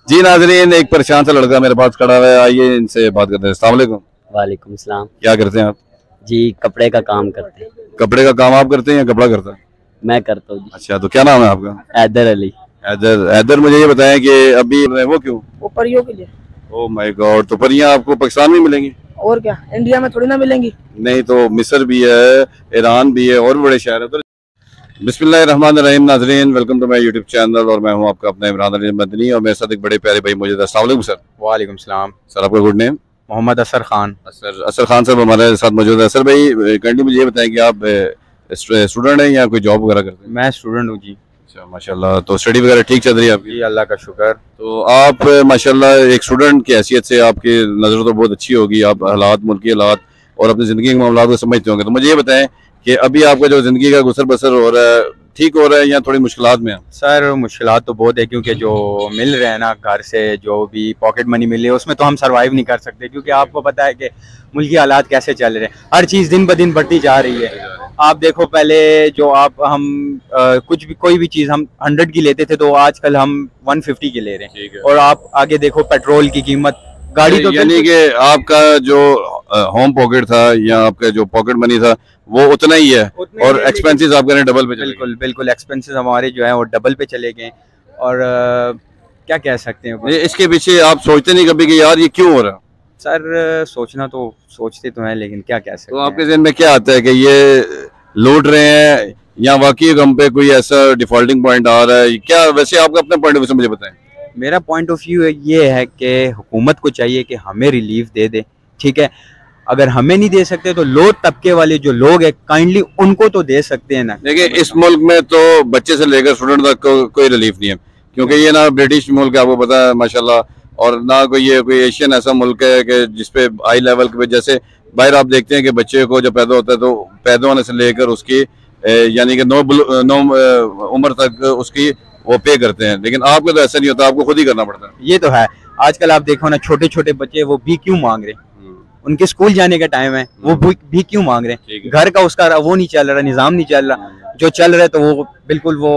जी नाजरीन, एक परेशान सा लड़का मेरे पास खड़ा हुआ है, आइए इनसे बात करते हैं। अस्सलाम वालेकुम। वालेकुम सलाम। क्या करते हैं आप? जी कपड़े का काम करते हैं। कपड़े का काम आप करते हैं या कपड़ा करता है? मैं करता हूँ जी। अच्छा, तो क्या नाम है आपका? हैदर अली। हैदर। हैदर, मुझे ये बताएं कि अभी वो क्यों? वो परियों के लिए। ओह माय गॉड, तो परियां आपको पाकिस्तान में मिलेंगी? और क्या, इंडिया में थोड़ी ना मिलेंगी। नहीं तो मिस्र भी है, ईरान भी है और भी बड़े शहर है। तो बिस्मिल्लाहिर्रहमानिर्रहीम नाजरीन, welcome to my YouTube channel और मैं हूं आपका अपना इमरान अली मदनी और मेरे साथ एक बड़े प्यारे भाई मौजूद है। अस्सलाम वालेकुम सर। वालेकुम सलाम। सर, आपका गुड नेम? मोहम्मद असर खान। असर खान साहब हमारे साथ मौजूद है। असर भाई, काइंडली मुझे ये बताएं कि आप स्टूडेंट हैं या कोई जॉब वगैरह करते हैं? मैं स्टूडेंट हूँ जी। अच्छा, माशाल्लाह। तो स्टडी वगैरह ठीक चल रही है आपकी? जी अल्लाह का शुक्र। तो आप माशाल्लाह एक स्टूडेंट की हैसियत से आपकी नज़र तो बहुत अच्छी होगी, आप हालात, मुल्की हालात और अपनी ज़िंदगी के मामला को समझते होंगे। तो मुझे ये बताएं कि अभी आपका जो ज़िंदगी का गुसर बसर हो रहा है, ठीक हो रहा है या थोड़ी मुश्किलात में है? सर मुश्किलात तो बहुत है, क्योंकि जो मिल रहे हैं ना घर से, जो भी पॉकेट मनी मिल रही है उसमें तो हम सरवाइव नहीं कर सकते, क्योंकि आपको पता है कि मुल्की हालात कैसे चल रहे हैं। हर चीज़ दिन ब दिन बढ़ती जा रही है। आप देखो, पहले जो हम कुछ भी कोई भी चीज़ हम 100 की लेते थे तो आजकल हम 150 की ले रहे हैं। और आप आगे देखो पेट्रोल की कीमत, गाड़ी तो यानी कि आपका जो होम पॉकेट था या आपका जो पॉकेट मनी था वो उतना ही है और एक्सपेंसेस आपके डबल पे। बिल्कुल बिल्कुल, एक्सपेंसेस हमारे जो है वो डबल पे चले गए। और क्या कह सकते हैं, इसके पीछे आप सोचते नहीं कभी कि यार ये क्यों हो रहा है? सर सोचना तो सोचते तो हैं, लेकिन क्या कह सकते तो हैं। आपके ज़हन में क्या आता है कि ये लूट रहे हैं या वाकई हम पे कोई ऐसा डिफॉल्टिंग पॉइंट आ रहा है? क्या वैसे आपका अपना पॉइंट ऑफ व्यू से मुझे बताएं। मेरा पॉइंट ऑफ व्यू ये है कि हुकूमत को चाहिए कि हमें रिलीफ दे दे, ठीक है। अगर हमें नहीं दे सकते तो लो तबके वाले जो लोग हैं काइंडली उनको तो दे सकते हैं ना। देखिए, इस मुल्क में तो बच्चे से लेकर स्टूडेंट तक कोई रिलीफ नहीं है, क्योंकि ये ना ब्रिटिश मुल्क है, आपको पता है माशाल्लाह, और ना कोई एशियन ऐसा मुल्क है कि जिसपे हाई लेवल के, जैसे बाहर आप देखते हैं कि बच्चे को जब पैदा होता है तो पैदा होने से लेकर उसकी यानी कि नौ उम्र तक उसकी वो पे करते हैं, लेकिन आपको तो ऐसा नहीं होता, आपको खुद ही करना पड़ता है। ये तो है। आजकल आप देखो ना, छोटे छोटे बच्चे वो भी क्यों मांग रहे हैं, उनके स्कूल जाने का टाइम है, वो भी क्यों मांग रहे हैं। घर का उसका वो नहीं चल रहा, निज़ाम नहीं चल रहा। जो चल रहा है तो वो बिल्कुल वो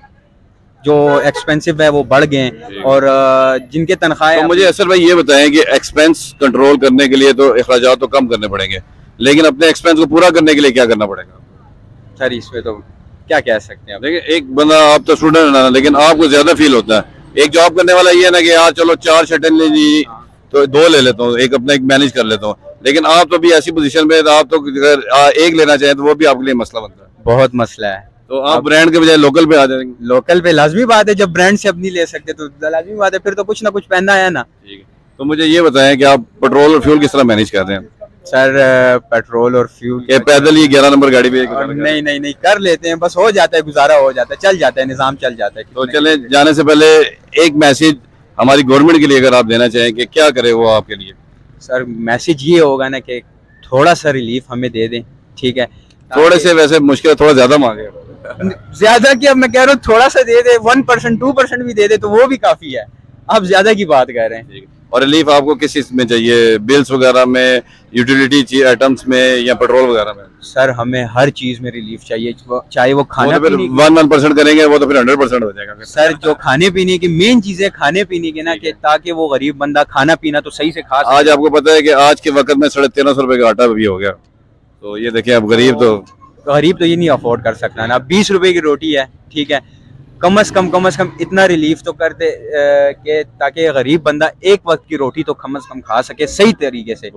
जो एक्सपेंसिव है वो बढ़ गए हैं। और जिनके तनख्वाहें तो मुझे असर भाई ये बताएं कि एक्सपेंस कंट्रोल करने के लिए तो अखराजात तो कम करने पड़ेंगे, लेकिन अपने एक्सपेंस को पूरा करने के लिए क्या करना पड़ेगा? सर इसमें तो क्या कह सकते हैं। देखिए, एक बंदा, आप तो स्टूडेंट है ना, लेकिन आपको ज्यादा फील होता है। एक जॉब करने वाला ये है ना कि यार चलो 4 शर्टें ले ली तो 2 ले लेता हूँ, एक अपना एक मैनेज कर लेता हूँ, लेकिन आप तो भी ऐसी पोजीशन में, आप तो अगर एक लेना चाहें तो वो भी आपके लिए मसला बनता है। बहुत मसला है। तो आप ब्रांड के बजाय लोकल पे आ जाएंगे। लोकल पे लाजमी बात है, जब ब्रांड से अपनी ले सकते तो लाजमी बात है, फिर तो कुछ ना कुछ पहनना है ना। ठीक है, तो मुझे ये बताएं कि आप पेट्रोल और फ्यूल किस तरह मैनेज कर रहे हैं? सर पेट्रोल और फ्यूल ये पैदल ही 11 नंबर गाड़ी पे नहीं कर लेते हैं, बस हो जाता है, गुजारा हो जाता है, चल जाता है, निजाम चल जाता है। तो चले जाने से पहले एक मैसेज हमारी गवर्नमेंट के लिए अगर आप देना चाहें कि क्या करे वो आपके लिए? सर मैसेज ये होगा ना कि थोड़ा सा रिलीफ हमें दे दें, ठीक है। थोड़े से, वैसे मुश्किल थोड़ा ज्यादा मांगे। ज्यादा की, अब मैं कह रहा हूँ थोड़ा सा दे दे, 1% 2% भी दे दे तो वो भी काफी है। आप ज्यादा की बात कर रहे हैं। और रिलीफ आपको किस चीज में चाहिए? बिल्स वगैरह में, यूटिलिटी आइटम्स में या पेट्रोल वगैरह में? सर हमें हर चीज में रिलीफ चाहिए, चाहे वो खाना तो फिर 1% करेंगे वो तो फिर 100% हो जाएगा फिर। सर जो खाने पीने की मेन चीजें, खाने पीने की ना, कि ताकि वो गरीब बंदा खाना पीना तो सही से खा सके। आज आपको पता है कि आज के वक्त में 1350 रुपए का आटा भी हो गया, तो ये देखिए, अब गरीब तो ये नहीं अफोर्ड कर सकता ना। 20 रुपए की रोटी है, ठीक है, कम से कम इतना रिलीफ तो कर दे कि ताकि गरीब बंदा एक वक्त की रोटी तो कम से कम खा सके सही तरीके से।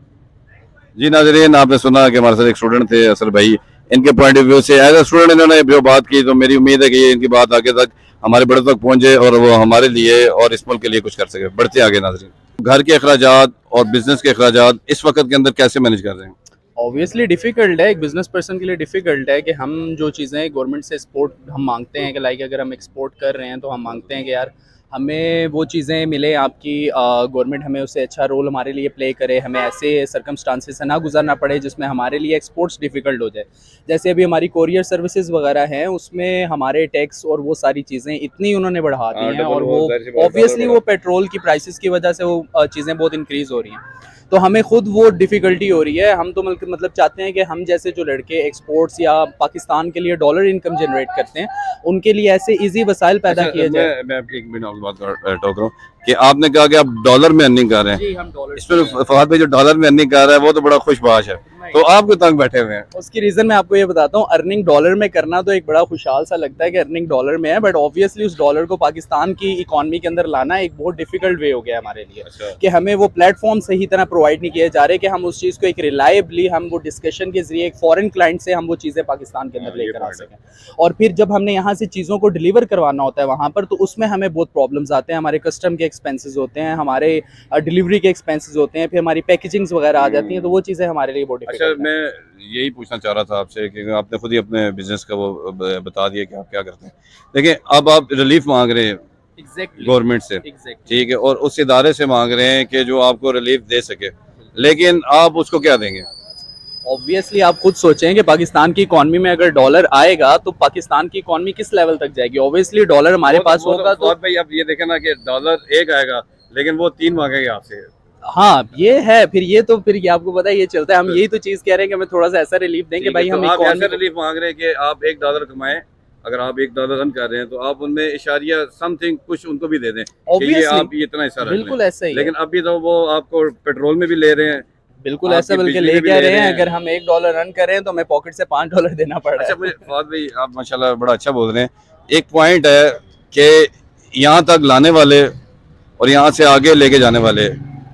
जी नाज़रीन, आपने सुना कि हमारे साथ एक स्टूडेंट थे असर भाई, इनके पॉइंट ऑफ व्यू से एज ए स्टूडेंट इन्होंने जो बात की, तो मेरी उम्मीद है कि ये इनकी बात आगे तक हमारे बड़े तक पहुंचे और वो हमारे लिए और इस मुल्क के लिए कुछ कर सके। बढ़ते आगे नाज़रीन, घर के अखराजात और बिजनेस के अखराजात इस वक्त के अंदर कैसे मैनेज कर रहे हैं? ऑब्वियसली डिफ़िकल्ट है, एक बिज़नेस पर्सन के लिए डिफ़िकल्ट है कि हम जो चीज़ें गवर्नमेंट से एक्सपोर्ट हम मांगते हैं, कि लाइक अगर हम एक्सपोर्ट कर रहे हैं तो हम मांगते हैं कि यार हमें वो चीज़ें मिले, आपकी गवर्नमेंट हमें उससे अच्छा रोल हमारे लिए प्ले करे, हमें ऐसे सरकमस्टांसेस से ना गुजरना पड़े जिसमें हमारे लिए एक्सपोर्ट्स डिफ़िकल्ट हो जाए। जैसे अभी हमारी कोरियर सर्विसेज वगैरह हैं, उसमें हमारे टैक्स और वो सारी चीज़ें इतनी उन्होंने बढ़ा दी हैं, और वो ऑब्वियसली वो पेट्रोल की प्राइसेस की वजह से वो चीज़ें बहुत इंक्रीज़ हो रही हैं। तो हमें खुद वो डिफ़िकल्टी हो रही है। हम तो मतलब चाहते हैं कि हम जैसे जो लड़के एक्सपोर्ट्स या पाकिस्तान के लिए डॉलर इनकम जनरेट करते हैं, उनके लिए ऐसे इजी वसाइल पैदा किए जाए। मैं आपकी एक मिनट और बात टोक रहा हूँ कि आपने कहा कि आप डॉलर में अर्निंग कर रहे हैं। जी, हम डॉलर इसमें फवाद भाई जो डॉलर में अर्निंग कर रहा है वो तो बड़ा खुशबाश है, तो आप क्यों तंग बैठे हुए हैं? उसकी रीज़न मैं आपको ये बताता हूँ। अर्निंग डॉलर में करना तो एक बड़ा खुशहाल सा लगता है कि अर्निंग डॉलर में है, बट ऑब्वियसली उस डॉलर को पाकिस्तान की इकॉनमी के अंदर लाना एक बहुत डिफिकल्ट वे हो गया हमारे लिए। अच्छा। कि हमें वो प्लेटफॉर्म सही तरह प्रोवाइड नहीं किए जा रहे कि हम उस चीज़ को एक रिलायबली हम वो डिस्कशन के जरिए एक फॉरेन क्लाइंट से हम वो चीज़ें पाकिस्तान के अंदर लेकर आ सकें। और फिर जब हमने यहाँ से चीज़ों को डिलीवर करवाना होता है वहाँ पर, तो उसमें हमें बहुत प्रॉब्लम्स आते हैं। हमारे कस्टम के एक्सपेंसेस होते हैं, हमारे डिलीवरी के एक्सपेंसेस होते हैं, फिर हमारी पैकेजिंग्स वगैरह आ जाती हैं, तो वो चीज़ें हमारे लिए बहुत अच्छा, डिफिकल्ट है। मैं यही पूछना चाह रहा था आपसे कि आपने खुद ही अपने बिजनेस का वो बता दिया कि आप क्या करते हैं। देखिए, अब आप रिलीफ मांग रहे हैं गवर्नमेंट से, ठीक है, और उस इदारे से मांग रहे हैं कि जो आपको रिलीफ दे सके, लेकिन आप उसको क्या देंगे? ऑब्वियसली आप खुद सोचें कि पाकिस्तान की इकॉनमी में अगर डॉलर आएगा तो पाकिस्तान की इकॉनमी किस लेवल तक जाएगी। ऑब्वियसली डॉलर हमारे पास होगा तो भाई आप ये देखें ना कि डॉलर एक आएगा लेकिन वो 3 मांगेगा आपसे। हाँ, ये है। फिर ये आपको पता है ये चलता है। हम यही तो चीज कह रहे हैं कि हमें थोड़ा सा ऐसा रिलीफ देंगे भाई। हम आप ऐसा रिलीफ मांग रहे हैं कि आप $1 कमाएं, अगर आप $1 रन कर रहे हैं तो आप उनमें इशारिया समथिंग कुछ उनको भी दे दें कि ये आप ये इतना हिस्सा रख लें। बिल्कुल ऐसा ही। लेकिन अभी तो वो आपको पेट्रोल में भी ले रहे हैं। बिल्कुल ऐसा, बल्कि ले क्या रहे हैं। अगर हम $1 रन कर रहे हैं तो हमें पॉकेट से $5 देना पड़ रहा है। अच्छा, मुझे फवाद भाई आप माशाल्लाह बड़ा अच्छा बोल रहे हैं। एक पॉइंट है कि यहाँ तक लाने वाले और यहाँ से आगे लेके जाने वाले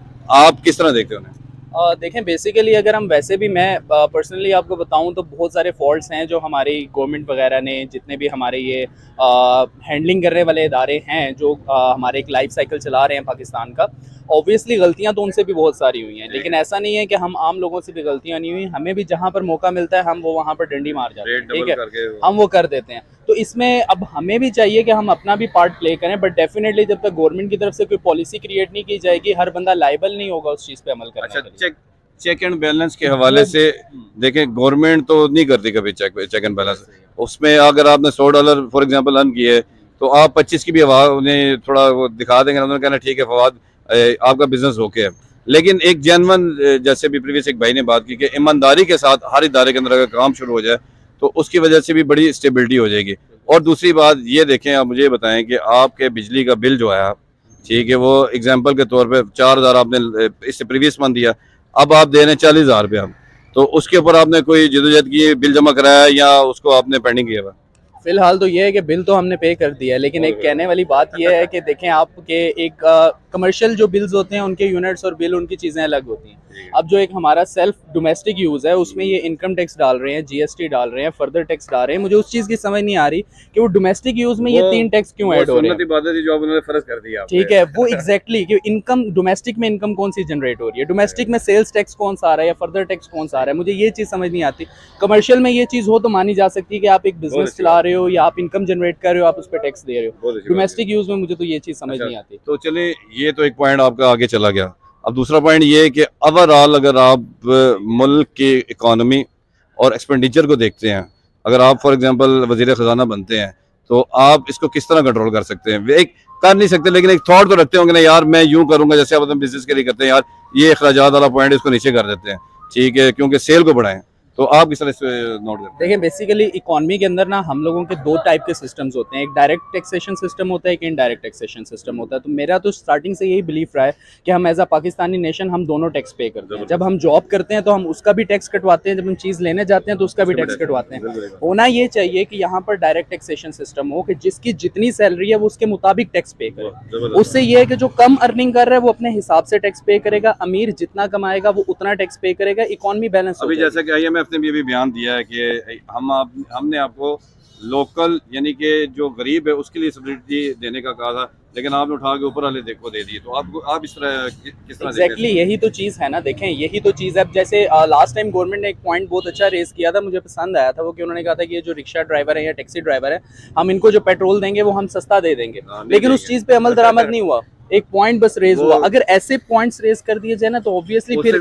आप किस तरह देखते हो? देखें, बेसिकली अगर हम वैसे भी, मैं पर्सनली आपको बताऊं तो बहुत सारे फॉल्ट्स हैं जो हमारी गवर्नमेंट वगैरह ने, जितने भी हमारे ये हैंडलिंग करने वाले इदारे हैं जो हमारे एक लाइफ साइकिल चला रहे हैं पाकिस्तान का, ऑब्वियसली गलतियां तो उनसे भी बहुत सारी हुई हैं, लेकिन ऐसा नहीं है कि हम आम लोगों से भी गलतियां नहीं हुई। हमें भी जहां पर मौका मिलता है हम वो वहां पर डंडी मार जाते हैं, ठीक है, हम वो कर देते हैं। तो इसमें अब हमें भी चाहिए कि हम अपना भी पार्ट प्ले करें, बट डेफिनेटली जब तक गवर्नमेंट की तरफ से कोई पॉलिसी क्रिएट नहीं की जाएगी, हर बंदा लायबल नहीं होगा उस चीज़ पे अमल करने के लिए। चेक एंड बैलेंस के हवाले से देखें, गवर्नमेंट तो नहीं करती कभी चेक एंड बैलेंस। उसमें अगर आपने $100 फॉर एग्जांपल अर्न किए तो आप 25 की भी आवाज़ उन्हें थोड़ा वो दिखा देंगे, उन्होंने कहना ठीक है फवाद आपका बिजनेस ओके है। लेकिन एक जेन्युइन, जैसे भी प्रीवियस एक भाई ने बात की कि ईमानदारी के साथ हर इदारे के अंदर अगर काम शुरू हो जाए तो उसकी वजह से भी बड़ी स्टेबिलिटी हो जाएगी। और दूसरी बात ये देखें, आप मुझे बताएं कि आपके बिजली का बिल जो आया, ठीक है, वो एग्जाम्पल के तौर पर 4,000 आपने इससे प्रीवियस मंथ दिया, अब आप दे रहे हैं 40,000 रुपया, तो उसके ऊपर आपने कोई जदोजहद की, बिल जमा कराया या उसको आपने पेंडिंग किया हुआ? फिलहाल तो ये है कि बिल तो हमने पे कर दिया है, लेकिन एक कहने वाली बात ये है कि देखें आपके एक कमर्शियल जो बिल्स होते हैं उनके यूनिट्स और बिल उनकी चीज़ें अलग होती हैं। अब जो एक हमारा सेल्फ डोमेस्टिक यूज़ है उसमें ये इनकम टैक्स डाल रहे हैं, GST डाल रहे हैं, फर्दर टैक्स डाल रहे हैं। मुझे उस चीज़ की समझ नहीं आ रही कि वो डोमेस्टिक यूज़ में ये 3 टैक्स क्यों ऐड हो रहे हैं। जो उन्होंने फर्ज कर दिया, ठीक है, वो एग्जैक्टली कि इनकम डोमेस्टिक में इनकम कौन सी जनरेट हो रही है, डोमेस्टिक में सेल्स टैक्स कौन सा आ रहा है या फर्दर टैक्स कौन सा आ रहा है, मुझे ये चीज़ समझ नहीं आती। कमर्शियल में ये चीज़ हो तो मानी जा सकती है कि आप एक बिजनेस चला रहे हो या आप इनकम जनरेट कर रहे हो, आप उस पर टैक्स दे रहे हो। डोमेस्टिक यूज़ में मुझे तो ये चीज़ समझ नहीं आती। तो चले, ये तो एक पॉइंट आपका आगे चला गया। अब दूसरा पॉइंट ये है कि ओवरऑल अगर आप मुल्क की इकॉनमी और एक्सपेंडिचर को देखते हैं, अगर आप फॉर एग्जांपल वजीर ख़जाना बनते हैं तो आप इसको किस तरह कंट्रोल कर सकते हैं? एक कर नहीं सकते लेकिन एक थॉट तो रखते होंगे ना, यार मैं यूं करूंगा, जैसे आप अपने बिजनेस के लिए करते हैं, यार ये अखराजात वाला पॉइंट इसको नीचे कर देते हैं, ठीक है, क्योंकि सेल को बढ़ाएं। तो आप किस तरह से नोट करते हैं? देखिए, बेसिकली इकॉनमी के अंदर ना हम लोगों के 2 टाइप के सिस्टम्स होते हैं, एक डायरेक्ट टैक्सेशन सिस्टम होता है, एक इनडायरेक्ट टैक्सेशन सिस्टम होता है। तो मेरा तो स्टार्टिंग से यही बिलीफ रहा है कि हम एज अ पाकिस्तानी नेशन हम दोनों टैक्स पे करते हैं। जब हम जॉब करते हैं तो हम उसका भी टैक्स कटवाते हैं, जब हम चीज़ लेने जाते हैं तो उसका भी टैक्स कटवाते हैं। होना ये चाहिए कि यहाँ पर डायरेक्ट टैक्सेशन सिस्टम हो कि जिसकी जितनी सैलरी है वो उसके मुताबिक टैक्स पे करे। उससे ये है कि जो कम अर्निंग कर रहा है वो अपने हिसाब से टैक्स पे करेगा, अमीर जितना कमाएगा वो उतना टैक्स पे करेगा, इकॉनमी बैलेंस। अभी जैसा कि IMF ने भी बयान दिया है कि हमने आपको लोकल यानी कि जो गरीब है उसके लिए सब्सिडी देने का कहा था, लेकिन आपने उठा के ऊपर वाले देखो दे दिए। तो आप इस तरह किस तरह एग्जैक्टली यही तो चीज़ है ना। देखें, यही तो चीज़ है। जैसे लास्ट टाइम गवर्नमेंट ने एक पॉइंट बहुत अच्छा रेस किया था, मुझे पसंद आया था वो, कि उन्होंने कहा था कि ये जो रिक्शा ड्राइवर है या टैक्सी ड्राइवर है, हम इनको जो पेट्रोल देंगे वो हम सस्ता दे देंगे, लेकिन उस चीज़ पे अमल दरामद नहीं हुआ। एक पॉइंट बस रेज हुआ। अगर ऐसे पॉइंट्स रेज कर दिए जाए ना तो ऑब्वियसली फिर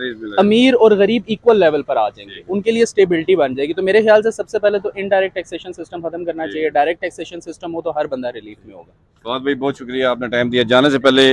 अमीर और गरीब इक्वल लेवल पर आ जाएंगे, उनके लिए स्टेबिलिटी बन जाएगी। तो मेरे ख्याल से सबसे पहले तो इनडायरेक्ट टैक्सेशन सिस्टम खत्म करना चाहिए। डायरेक्ट टैक्सेशन सिस्टम हो तो हर बंदा रिलीफ में होगा। फवाद भाई बहुत शुक्रिया, आपने टाइम दिया। जाने से पहले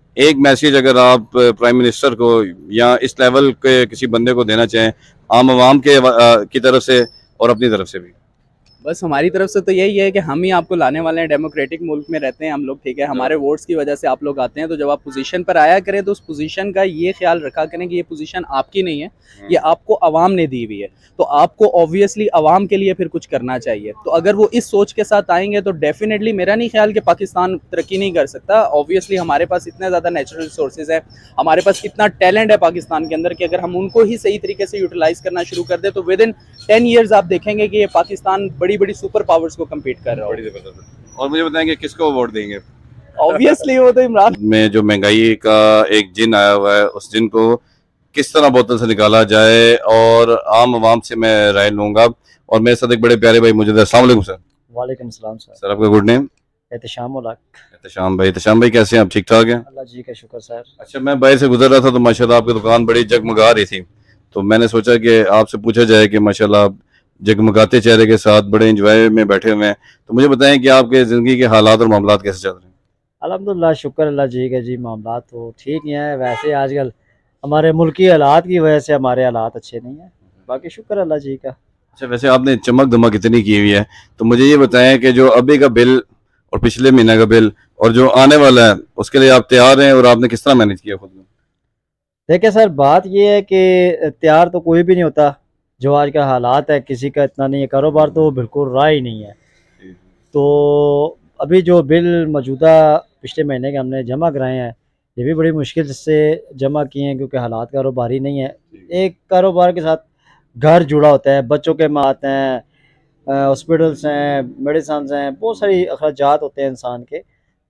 एक मैसेज अगर आप प्राइम मिनिस्टर को या इस लेवल के किसी बंदे को देना चाहें, आम आवाम के की तरफ से और अपनी तरफ से भी। बस हमारी तरफ से तो यही है कि हम ही आपको लाने वाले हैं। डेमोक्रेटिक मुल्क में रहते हैं हम लोग, ठीक है, हमारे वोट्स की वजह से आप लोग आते हैं। तो जब आप पोजीशन पर आया करें तो उस पोजीशन का ये ख्याल रखा करें कि ये पोजीशन आपकी नहीं है, ये आपको अवाम ने दी हुई है। तो आपको ऑब्वियसली अवाम के लिए फिर कुछ करना चाहिए। तो अगर वो इस सोच के साथ आएंगे तो डेफिनेटली मेरा नहीं ख्याल कि पाकिस्तान तरक्की नहीं कर सकता। ऑब्वियसली हमारे पास इतने ज़्यादा नेचुरल रिसोर्सेज है, हमारे पास इतना टैलेंट है पाकिस्तान के अंदर कि अगर हम उनको ही सही तरीके से यूटिलाइज करना शुरू कर दे तो विद इन 10 ईयर्स आप देखेंगे कि ये पाकिस्तान बड़ी बड़ी सुपर पावर्स को कम्पीट कर रहा है। और मुझे बताएंगे किसको वोट देंगे? ऑब्वियसली वो तो इमरान में जो महंगाई का एक जिन आया हुआ है, उस जिन को किस तरह बोतल से निकाला जाए, और आम आवाम से मैं राय लूंगा। और मेरे साथ एक बड़े प्यारे भाई मौजूद है। अस्सलाम वालेकुम सर। वालेकुम सलाम सर। सर आपका गुड नेम? एहतशाम उल हक। एहतशाम भाई कैसे हैं आप? ठीक ठाक हैं? अल्लाह जी का शुक्र सर। अच्छा, मैं बाहर से गुजर रहा था तो माशाल्लाह आपकी दुकान बड़ी जगमगा रही थी, तो मैंने सोचा कि आपसे पूछा जाए कि माशाल्लाह आप जगमगाते चेहरे के साथ बड़े एंजॉय में बैठे हुए हैं। तो मुझे बताएं कि आपके ज़िंदगी के हालात और मामलात कैसे चल रहे हैं? अल्हम्दुलिल्लाह, शुक्र अल्लाह जी का जी। मामलात तो ठीक ही हैं। वैसे आजकल हमारे मुल्की हालात की वजह से हमारे हालात अच्छे नहीं हैं, बाकी शुक्र अल्लाह जी का। अच्छा, वैसे आपने चमक धमक इतनी की हुई है, तो मुझे ये बताएं कि जो अभी का बिल और पिछले महीने का बिल और जो आने वाला है, उसके लिए आप तैयार हैं और आपने किस तरह मैनेज किया खुद को? देखिए सर, बात ये है कि तैयार तो कोई भी नहीं होता। जो आज का हालात है किसी का इतना नहीं है, कारोबार तो बिल्कुल रहा ही नहीं है। तो अभी जो बिल मौजूदा पिछले महीने के हमने जमा कराए हैं, ये भी बड़ी मुश्किल से जमा किए हैं क्योंकि हालात कारोबारी नहीं है। एक कारोबार के साथ घर जुड़ा होता है, बच्चों के मात हैं, हॉस्पिटल्स हैं, मेडिसिन हैं, बहुत सारी अखराजात होते हैं इंसान के।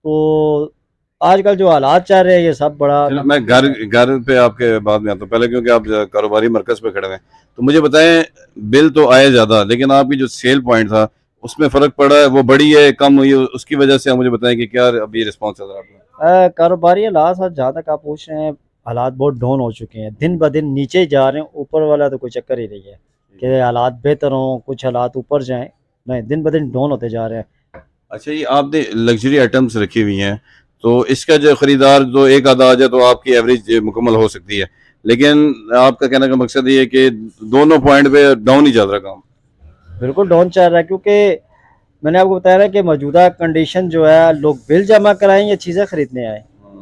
तो आजकल जो हालात चल रहे हैं ये सब बड़ा। मैं घर पे आपके बाद में आता हूँ पहले, क्योंकि आप कारोबारी मरकज पे खड़े हैं। तो मुझे बताएं, बिल तो आए ज़्यादा, लेकिन आपकी जो सेल पॉइंट था उसमें फ़र्क पड़ा है, वो बढ़ी है कम हुई है, उसकी वजह से आप मुझे बताएं कि क्या अभी रिस्पॉन्स चल रहा है आपका? कारोबारी हालात सर, जहाँ तक आप पूछ रहे हैं, हालात बहुत डाउन हो चुके हैं, दिन ब दिन नीचे जा रहे हैं। ऊपर वाला तो कोई चक्कर ही नहीं है कि हालात बेहतर हों, कुछ हालात ऊपर जाएं, नहीं, दिन ब दिन डाउन होते जा रहे हैं। अच्छा, ये आपने लग्जरी आइटम्स रखी हुई हैं, तो इसका जो ख़रीदार जो एक आधा आ जाए तो आपकी एवरेज मुकम्मल हो सकती है, लेकिन आपका कहने का मकसद ये है कि दोनों पॉइंट पे डाउन ही चल रहा काम? बिल्कुल डाउन चल रहा है, क्योंकि मैंने आपको बताया ना कि मौजूदा कंडीशन जो है, लोग बिल जमा कराएं या चीज़ें ख़रीदने आए,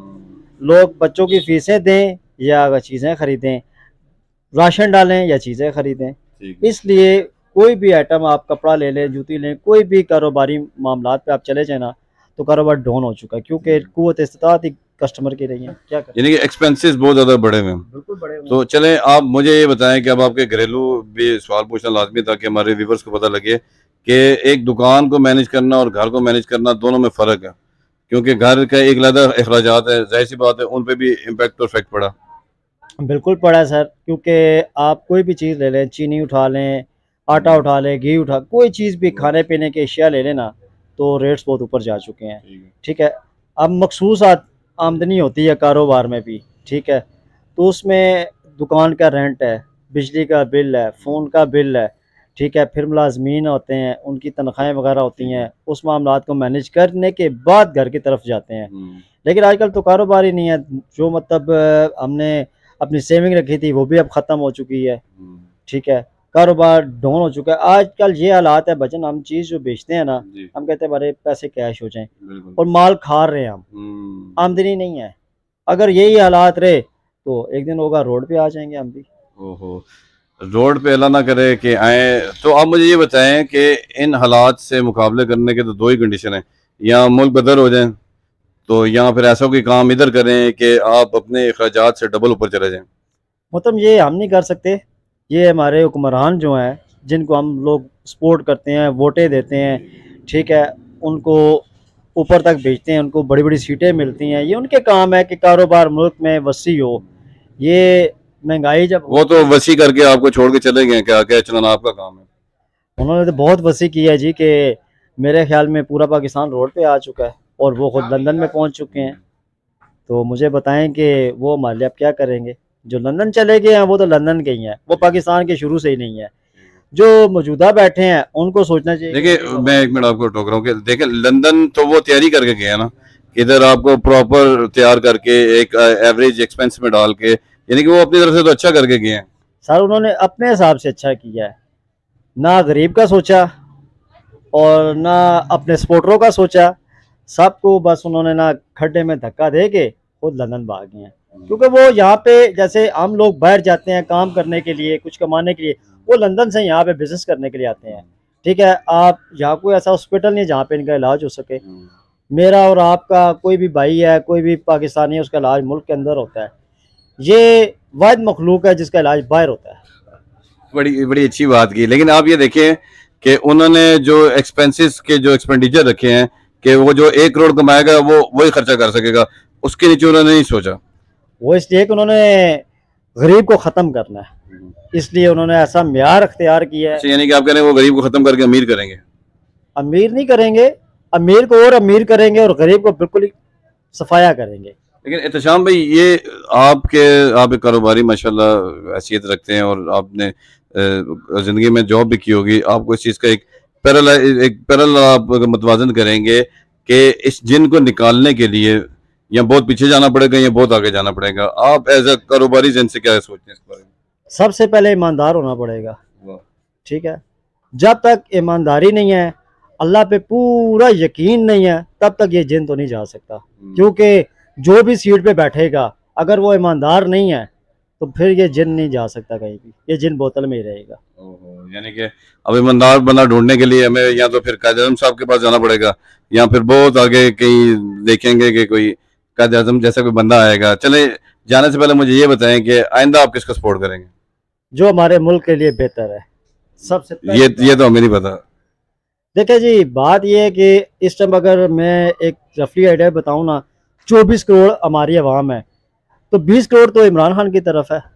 लोग बच्चों की फ़ीसें दें या चीज़ें ख़रीदें, राशन डालें या चीज़ें ख़रीदें। इसलिए कोई भी आइटम, आप कपड़ा ले लें, जूती लें, कोई भी कारोबारी मामलात पे आप चले जाए ना, तो कारोबार डाउन हो चुका है, क्योंकि कुव्वत इस्तिताअत ही कस्टमर की रही है। क्या करें, यानी कि एक्सपेंसेस बहुत ज़्यादा बढ़े हुए हैं। बिल्कुल बड़े। तो चलें, आप मुझे ये बताएं कि अब आपके घरेलू भी सवाल पूछना लाजमी था कि हमारे व्यूवर्स को पता लगे कि एक दुकान को मैनेज करना और घर को मैनेज करना दोनों में फ़र्क है, क्योंकि घर का एक अलग अखराजात है, जाहिर सी बात है उन पर भी इम्पैक्ट और इफेक्ट पड़ा। बिल्कुल पड़ा है सर, क्योंकि आप कोई भी चीज़ ले लें, चीनी उठा लें, आटा उठा लें, घी उठा, कोई चीज़ भी खाने पीने की अशिया ले लेना, तो रेट्स बहुत ऊपर जा चुके हैं। ठीक है, अब मखसूस आमदनी होती है कारोबार में भी, ठीक है, तो उसमें दुकान का रेंट है, बिजली का बिल है, फ़ोन का बिल है, ठीक है, फिर मुलाजमीन होते हैं, उनकी तनख्वाहें वगैरह होती हैं, उस मामलात को मैनेज करने के बाद घर की तरफ जाते हैं। लेकिन आजकल तो कारोबार ही नहीं है। जो मतलब हमने अपनी सेविंग रखी थी वो भी अब ख़त्म हो चुकी है, ठीक है, कारोबार डाउन हो चुका है। आजकल ये हालात है बचन, हम चीज़ जो बेचते हैं ना, हम कहते हैं हमारे पैसे कैश हो जाएं, और माल खा रहे हैं हम, आमदनी नहीं है। अगर यही हालात रहे तो एक दिन होगा रोड पे आ जाएंगे हम भी। ओहो, रोड पे अल्लाह ना करे कि आए। तो आप मुझे ये बताएं कि इन हालात से मुकाबले करने के तो दो ही कंडीशन है, या मुल्क बदर हो जाए, तो या फिर ऐसा कोई काम इधर करें कि आप अपने अखराजात से डबल ऊपर चले जाएं। मतलब ये हम नहीं कर सकते, ये हमारे हुक्मरान जो हैं, जिनको हम लोग सपोर्ट करते हैं, वोटें देते हैं, ठीक है, उनको ऊपर तक भेजते हैं, उनको बड़ी बड़ी सीटें मिलती हैं, ये उनके काम है कि कारोबार मुल्क में वसी हो। ये महंगाई जब, वो तो वसी करके आपको छोड़ के चले गए, क्या क्या चलाना आपका काम है? उन्होंने तो बहुत वसी किया है जी, कि मेरे ख्याल में पूरा पाकिस्तान रोड पे आ चुका है, और वो खुद लंदन में पहुंच चुके हैं। तो मुझे बताएं कि वो हमारे लिए अब क्या करेंगे। जो लंदन चले गए हैं वो तो लंदन के ही हैं, वो पाकिस्तान के शुरू से ही नहीं है। जो मौजूदा बैठे हैं उनको सोचना चाहिए। देखिए, मैं एक मिनट आपको टोक रहा हूँ कि देखिए, लंदन तो वो तैयारी करके गए हैं ना इधर आपको प्रॉपर तैयार करके एक एवरेज एक्सपेंस में डाल के, यानी कि वो अपनी तरफ से तो अच्छा करके गए हैं सर। उन्होंने अपने हिसाब से अच्छा किया है, ना गरीब का सोचा और ना अपने सपोर्टरों का सोचा, सबको बस उन्होंने ना खड्डे में धक्का दे के खुद लंदन भाग गए हैं। क्योंकि वो यहाँ पे जैसे हम लोग बाहर जाते हैं काम करने के लिए, कुछ कमाने के लिए, वो लंदन से यहाँ पे बिजनेस करने के लिए आते हैं। ठीक है, आप यहाँ कोई ऐसा हॉस्पिटल नहीं जहाँ पे इनका इलाज हो सके। मेरा और आपका कोई भी भाई है, कोई भी पाकिस्तानी है, उसका इलाज मुल्क के अंदर होता है। ये वाहिद मखलूक है जिसका इलाज बाहर होता है। बड़ी बड़ी अच्छी बात की। लेकिन आप ये देखें कि उन्होंने जो एक्सपेंसेस के जो एक्सपेंडिचर रखे हैं कि वो जो 1 करोड़ कमाएगा वो वही खर्चा कर सकेगा, उसके नीचे उन्होंने नहीं सोचा। वो इसलिए कि उन्होंने गरीब को ख़त्म करना है, इसलिए उन्होंने ऐसा म्यार अख्तियार किया है। अच्छा, यानी कि आप कह रहे हैं वो गरीब को खत्म करके अमीर करेंगे? अमीर नहीं करेंगे, अमीर को और अमीर करेंगे और गरीब को बिल्कुल ही सफाया करेंगे। लेकिन एहतशाम भाई, ये आप एक कारोबारी माशाल्लाह हैसियत रखते हैं और आपने ज़िंदगी में जॉब भी की होगी, आपको इस चीज़ का एक पैरेलल आप मुतवाज़न करेंगे कि इस जिन को निकालने के लिए या बहुत पीछे जाना पड़ेगा या बहुत आगे जाना पड़ेगा। आप एज ए कारोबारी जिन से क्या सोचते हैं इस बारे में? सबसे पहले ईमानदार होना पड़ेगा। ठीक है, जब तक ईमानदारी नहीं है, अल्लाह पे पूरा यकीन नहीं है, तब तक ये जिन तो नहीं जा सकता। क्योंकि जो भी सीट पे बैठेगा अगर वो ईमानदार नहीं है तो फिर ये जिन नहीं जा सकता कहीं भी, ये जिन बोतल में ही रहेगा। यानी कि अब ईमानदार बंदा ढूंढने के लिए हमें या तो फिर कायद आज़म साहब के पास जाना पड़ेगा या फिर बहुत आगे कहीं देखेंगे कि कोई कायद आज़म जैसा कोई बंदा आएगा। चले, जाने से पहले मुझे ये बताएं कि आइंदा आप किसको सपोर्ट करेंगे? जो हमारे मुल्क के लिए बेहतर है सबसे पहले। ये तो हमें नहीं पता। देखिए जी, बात ये है कि इस टाइम अगर मैं एक रफली आइडिया बताऊं ना, 24 करोड़ हमारी आवाम है, तो 20 करोड़ तो इमरान खान की तरफ है,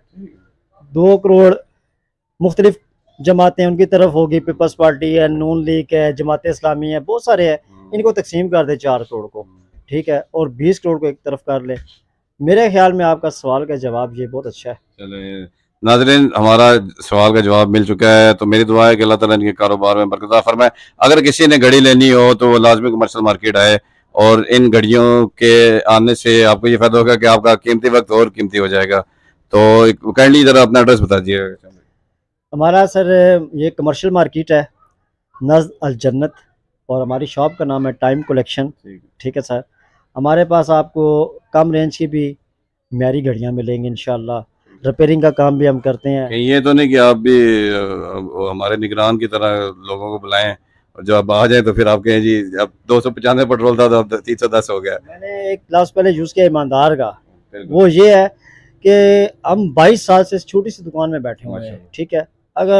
2 करोड़ मुख्तलिफ जमातें उनकी तरफ होगी, पीपल्स पार्टी है, नून लीग है, जमात इस्लामी है, बहुत सारे हैं। इनको तकसीम कर दे 4 करोड़ को, ठीक है, और 20 करोड़ को एक तरफ कर ले। मेरे ख्याल में आपका सवाल का जवाब ये बहुत अच्छा है। चले नाज़रीन, हमारा सवाल का जवाब मिल चुका है। तो मेरी दुआ है कि अल्लाह ताला इनके कारोबार में बरकत फरमाए। अगर किसी ने घड़ी लेनी हो तो वो लाजमी कमर्शियल मार्केट आए और इन घड़ियों के आने से आपको ये फ़ायदा होगा कि आपका कीमती वक्त और कीमती हो जाएगा। तो काइंडली ज़रा अपना एड्रेस बता दीजिएगा। हमारा सर ये कमर्शियल मार्केट है, नज़्र अल जन्नत, और हमारी शॉप का नाम है टाइम कलेक्शन। ठीक है सर, हमारे पास आपको कम रेंज की भी म्यारी घड़ियाँ मिलेंगी इंशाल्लाह। रिपेयरिंग का काम भी हम करते हैं। ये तो नहीं कि आप भी हमारे निगरान की तरह लोगों को बुलाएं और जब आप आ जाए तो फिर आप कहें जी अब 295 पेट्रोल था तो अब 310 हो गया। मैंने एक क्लास पहले यूज़ किया ईमानदार का, वो ये है कि हम 22 साल से छोटी सी दुकान में बैठे हुए हैं। ठीक है,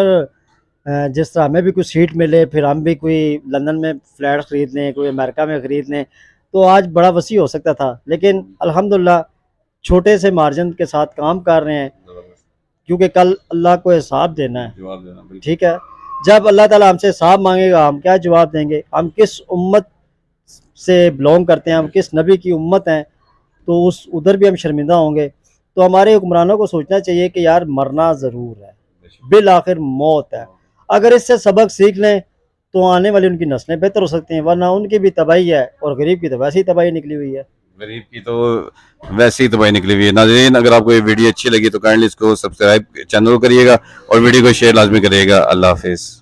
अगर जिस तरह हमें भी कुछ सीट मिले, फिर हम भी कोई लंदन में फ्लैट ख़रीद लें, कोई अमेरिका में ख़रीद लें, तो आज बड़ा वसी हो सकता था। लेकिन अल्हम्दुलिल्लाह छोटे से मार्जिन के साथ काम कर रहे हैं, क्योंकि कल अल्लाह को हिसाब देना है। ठीक है, जब अल्लाह ताला हमसे हिसाब मांगेगा, हम क्या जवाब देंगे? हम किस उम्मत से बिलोंग करते हैं, हम किस नबी की उम्मत हैं, तो उधर भी हम शर्मिंदा होंगे। तो हमारे हुक्मरानों को सोचना चाहिए कि यार मरना ज़रूर है, बिल आखिर मौत है। अगर इससे सबक सीख लें तो आने वाली उनकी नस्लें बेहतर हो सकती हैं, वरना उनकी भी तबाही है और गरीब की तो वैसी तबाही निकली हुई है। गरीब की तो वैसे ही तबाही निकली हुई है। नाज़रीन, अगर आपको ये वीडियो अच्छी लगी तो काइंडली इसको सब्सक्राइब चैनल करिएगा और वीडियो को शेयर लाजमी करिएगा। अल्लाह हाफिज़।